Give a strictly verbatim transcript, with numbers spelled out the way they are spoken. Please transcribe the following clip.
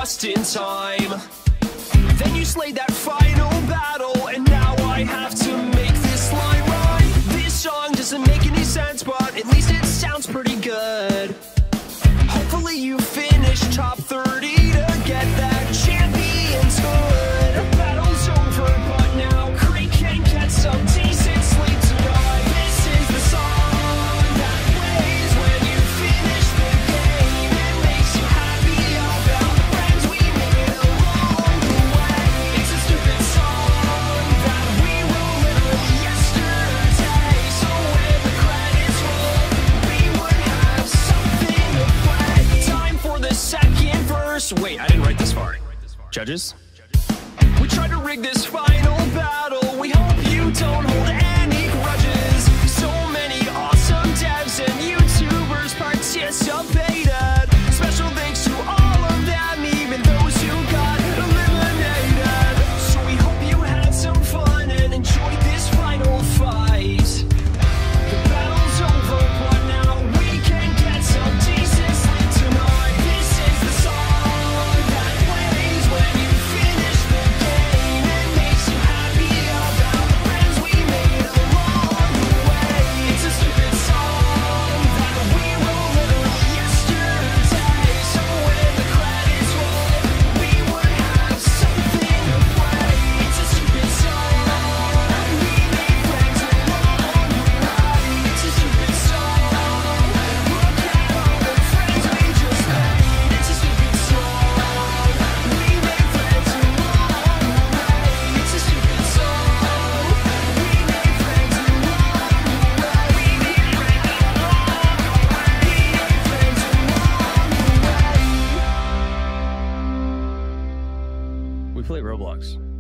just in time. Then you slayed that final battle, and now I have to make this line right. This song doesn't make any sense, but at least it sounds pretty good. Hopefully you finish top thirty to get that champion's hood. The battle's over, but now Creek can get some decent sleep tonight. This is the song that plays when you finish the game. It makes you happy about the friends we made along the way. It's a stupid song that we wrote literally yesterday, so when the credits roll, we would have something to play. Time for the second verse. Wait, I didn't write this far. Judges? We tried to rig this final battle. We hope you don't hold any grudges. So many awesome devs and YouTubers participated. Special thanks to all of them, even those who got eliminated. So we hope you had some fun and enjoyed this final fight. The battle's over, but now we can get some decent sleep tonight. This is the song that plays when you finish the game. It makes you happy about the friends we made along the way. It's a stupid song that we wrote literally yesterday, so when the credits roll, we would have something to play. It's a stupid song that we made friends along the way. It's a stupid song. Look at all the friends we just made. It's a stupid song. We made friends along the way. It's a stupid song. We made friends along the way. We made friends along the way. We made friends along the way. We play Roblox.